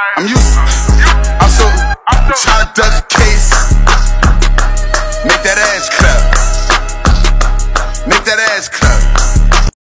I'm used to. I'm so trying to duck a case. Make that ass clap. Make that ass clap.